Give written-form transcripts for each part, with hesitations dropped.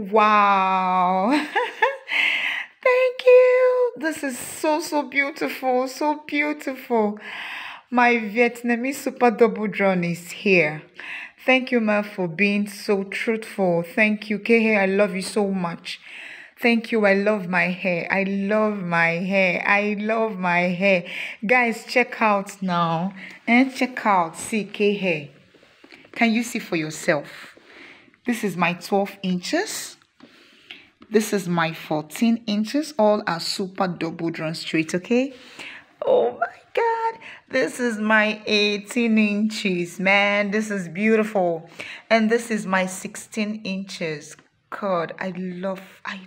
Wow. Thank you. This is so beautiful. So beautiful. My Vietnamese super double drawn is here. Thank you, Ma, for being so truthful. Thank you, Kehe. I love you so much. Thank you. I love my hair. I love my hair. I love my hair. Guys, check out now. And check out. See, Kehe. Can you see for yourself? This is my 12 inches. This is my 14 inches. All are super double drawn straight, okay? Oh my God. This is my 18 inches, man. This is beautiful. And this is my 16 inches. God, I love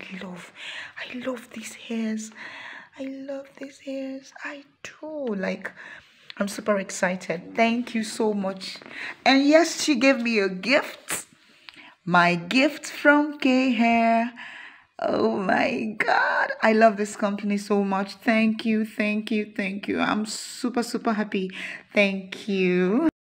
these hairs. I love these hairs. I do. Like, I'm super excited. Thank you so much. And yes, she gave me a gift. My gift from K Hair. Oh my God. I love this company so much. Thank you. I'm super happy. Thank you.